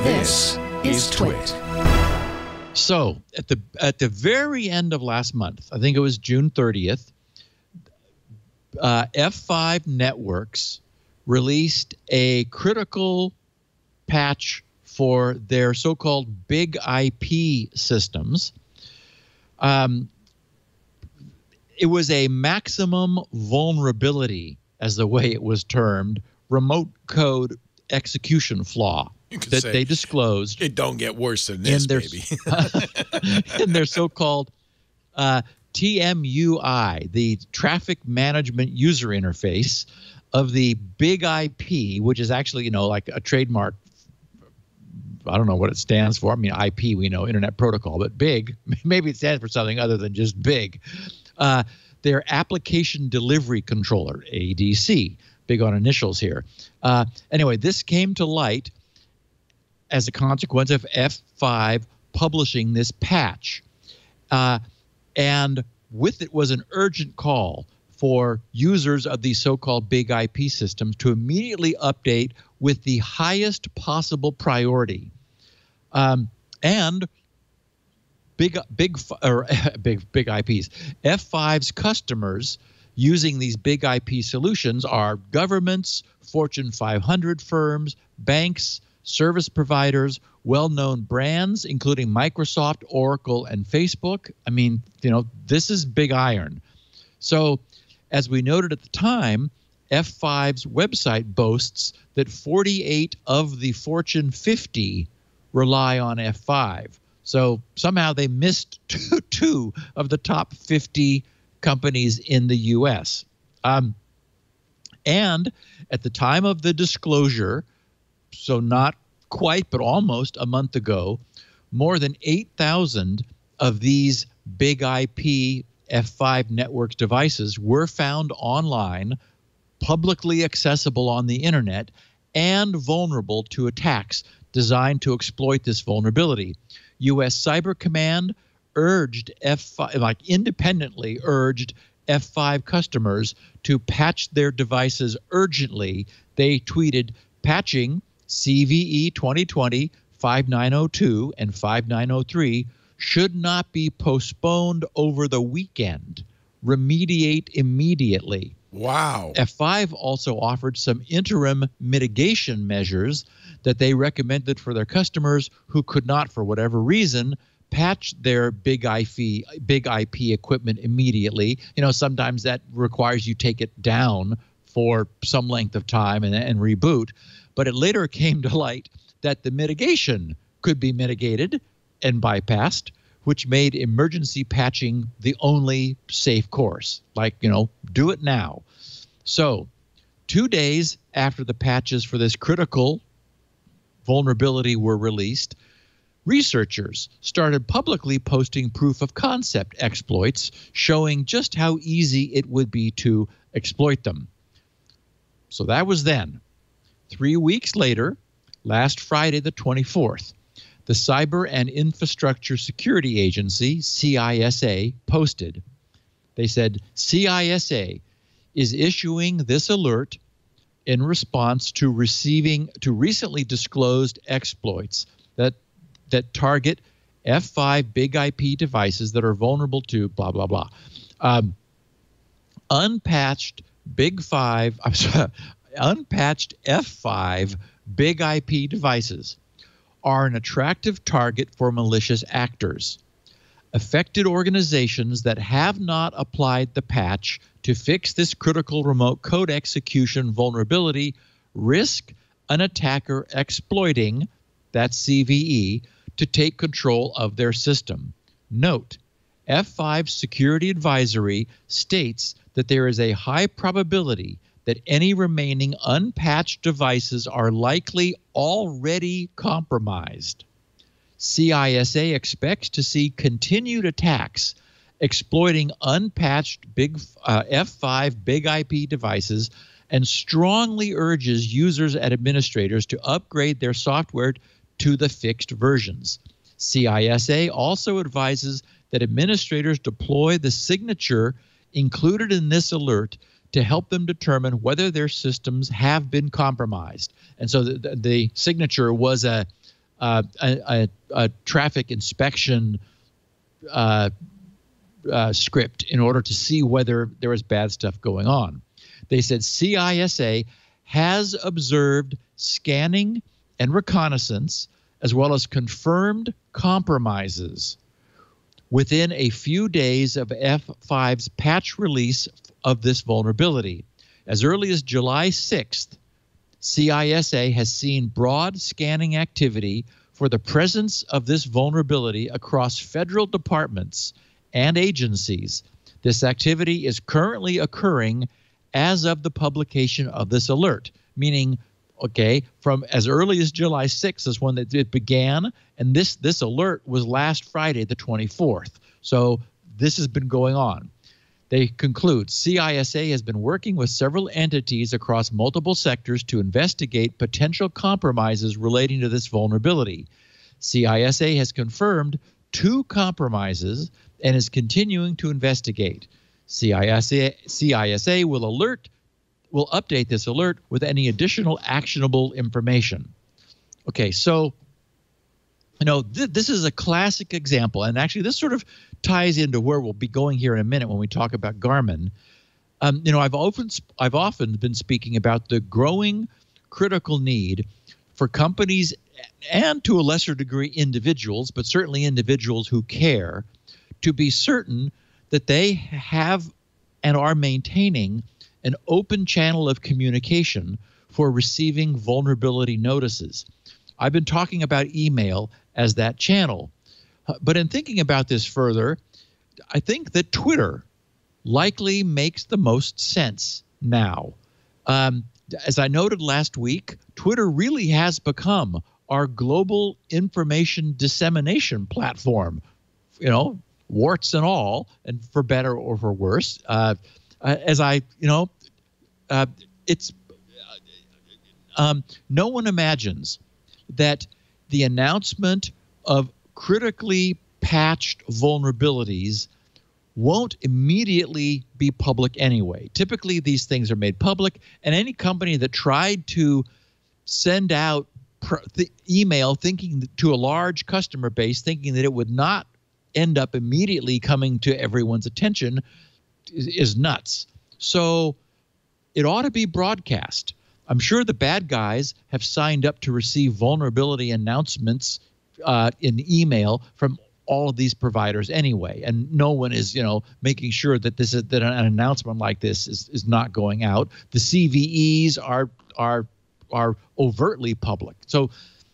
This is Twit. So at the very end of last month, I think it was June 30th, F5 Networks released a critical patch for their so-called big IP systems. It was a maximum vulnerability, as the way it was termed, remote code execution flaw that they disclosed. It don't get worse than this, baby. In their so-called TMUI, the Traffic Management User Interface of the big IP, which is actually, like a trademark. I don't know what it stands for. I mean, IP, we know, Internet Protocol, but big, maybe it stands for something other than just big. Their Application Delivery Controller, ADC, big on initials here. Anyway, this came to light as a consequence of F5 publishing this patch. And with it was an urgent call for users of these so-called big IP systems to immediately update with the highest possible priority. And big IPs, F5's customers using these big IP solutions are governments, Fortune 500 firms, banks, service providers, well-known brands, including Microsoft, Oracle, and Facebook. I mean, this is big iron. So, as we noted at the time, F5's website boasts that 48 of the Fortune 50 rely on F5. So somehow they missed two of the top 50 companies in the U.S. And at the time of the disclosure, so not quite but almost a month ago, more than 8,000 of these big IP F5 Networks devices were found online, publicly accessible on the internet, and vulnerable to attacks designed to exploit this vulnerability. U.S. Cyber Command independently urged F5 customers to patch their devices urgently. They tweeted, patching CVE 2020 5902 and 5903 should not be postponed over the weekend. Remediate immediately. Wow. F5 also offered some interim mitigation measures that they recommended for their customers who could not, for whatever reason, patch their big IP equipment immediately. Sometimes that requires you take it down for some length of time and reboot. But it later came to light that the mitigation could be mitigated and bypassed, which made emergency patching the only safe course. Do it now. So 2 days after the patches for this critical vulnerability were released, researchers started publicly posting proof of concept exploits showing just how easy it would be to exploit them. So that was then. 3 weeks later, last Friday the 24th, the Cyber and Infrastructure Security Agency, CISA, posted. They said, CISA is issuing this alert in response to recently disclosed exploits that target F5 big IP devices that are vulnerable to blah, blah, blah. Unpatched F5 big IP devices are an attractive target for malicious actors. Affected organizations that have not applied the patch to fix this critical remote code execution vulnerability risk an attacker exploiting that CVE to take control of their system. Note, F5 Security Advisory states that there is a high probability that any remaining unpatched devices are likely already compromised. CISA expects to see continued attacks exploiting unpatched F5 big IP devices and strongly urges users and administrators to upgrade their software to the fixed versions. CISA also advises that administrators deploy the signature included in this alert to help them determine whether their systems have been compromised. And so the signature was a a traffic inspection script in order to see whether there was bad stuff going on. They said CISA has observed scanning and reconnaissance as well as confirmed compromises within a few days of F5's patch release of this vulnerability. As early as July 6th, CISA has seen broad scanning activity for the presence of this vulnerability across federal departments and agencies. This activity is currently occurring as of the publication of this alert, meaning, okay, from as early as July 6th is when it began, and this alert was last Friday, the 24th. So this has been going on. They conclude, CISA has been working with several entities across multiple sectors to investigate potential compromises relating to this vulnerability. CISA has confirmed 2 compromises and is continuing to investigate. CISA will update this alert with any additional actionable information. Okay, so this is a classic example, and actually this sort of ties into where we'll be going here in a minute when we talk about Garmin. I've often been speaking about the growing critical need for companies and to a lesser degree individuals, but certainly individuals who care, to be certain that they have and are maintaining an open channel of communication for receiving vulnerability notices. I've been talking about email as that channel. But in thinking about this further, I think that Twitter likely makes the most sense now. As I noted last week, Twitter really has become our global information dissemination platform, warts and all, and for better or for worse. No one imagines that the announcement of critically patched vulnerabilities won't immediately be public anyway. Typically, these things are made public, and any company that tried to send out the email thinking to a large customer base, thinking that it would not end up immediately coming to everyone's attention is nuts. So it ought to be broadcast. I'm sure the bad guys have signed up to receive vulnerability announcements in email from all of these providers anyway, and no one is, making sure that an announcement like this is not going out. The CVEs are overtly public. So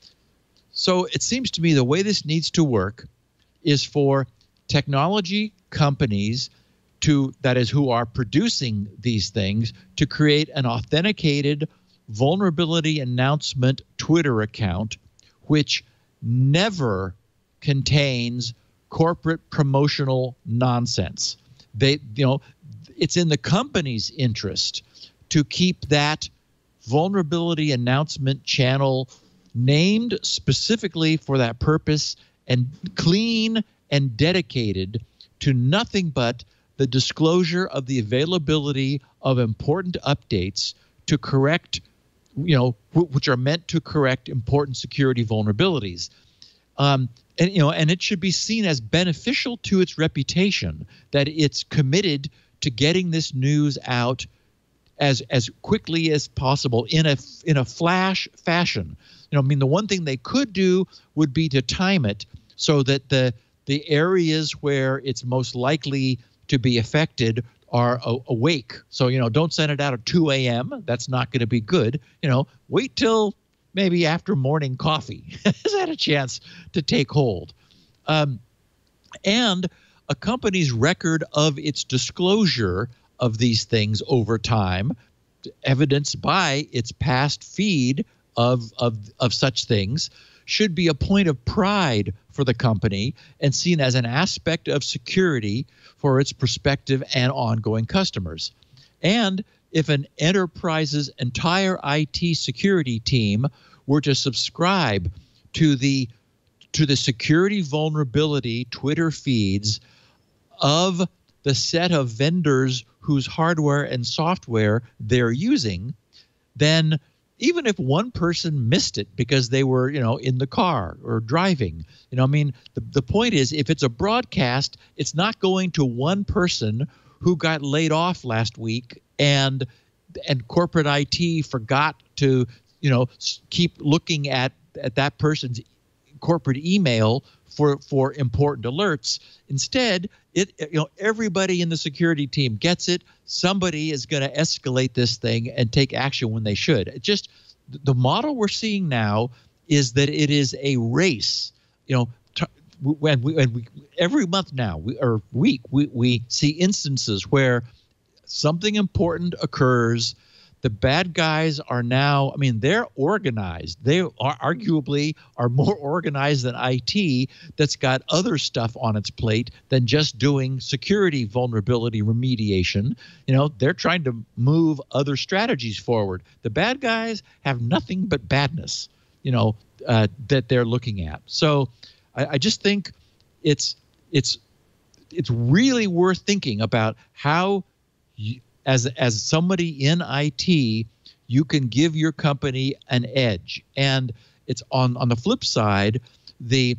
it seems to me the way this needs to work is for technology companies who are producing these things to create an authenticated vulnerability announcement Twitter account, which never contains corporate promotional nonsense. It's in the company's interest to keep that vulnerability announcement channel named specifically for that purpose and clean and dedicated to nothing but the disclosure of the availability of important updates to correct, which are meant to correct important security vulnerabilities. And it should be seen as beneficial to its reputation that it's committed to getting this news out as quickly as possible in a flash fashion. The one thing they could do would be to time it so that the areas where it's most likely to be affected are awake. So, don't send it out at 2 a.m. That's not going to be good. Wait till maybe after morning coffee has had a chance to take hold. And a company's record of its disclosure of these things over time, evidenced by its past feed of such things, should be a point of pride for the company and seen as an aspect of security for its prospective and ongoing customers. And if an enterprise's entire IT security team were to subscribe to the security vulnerability Twitter feeds of the set of vendors whose hardware and software they're using, then even if one person missed it because they were, in the car or driving, I mean, the point is, if it's a broadcast, it's not going to one person who got laid off last week and corporate IT forgot to, keep looking at that person's corporate email for important alerts. Instead, everybody in the security team gets it. Somebody is going to escalate this thing and take action when they should. It just, the model we're seeing now is that it is a race. When we every month now or week we see instances where something important occurs. The bad guys are now, they're organized. They are arguably more organized than IT, that's got other stuff on its plate than just doing security vulnerability remediation. They're trying to move other strategies forward. The bad guys have nothing but badness, that they're looking at. So I just think it's really worth thinking about how as somebody in IT, you can give your company an edge. And it's on the flip side, the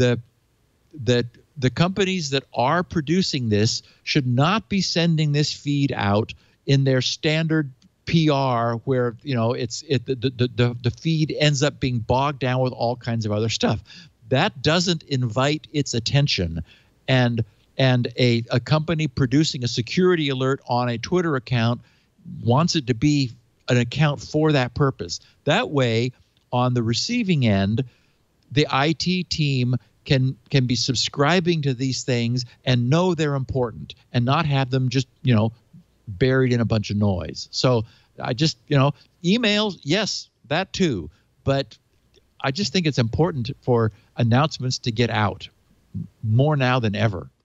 companies that are producing this should not be sending this feed out in their standard PR, where the feed ends up being bogged down with all kinds of other stuff. That doesn't invite its attention. And a company producing a security alert on a Twitter account wants it to be an account for that purpose. That way, on the receiving end, the IT team can be subscribing to these things and know they're important and not have them just, buried in a bunch of noise. So I just, emails, yes, that too. But I just think it's important for announcements to get out more now than ever.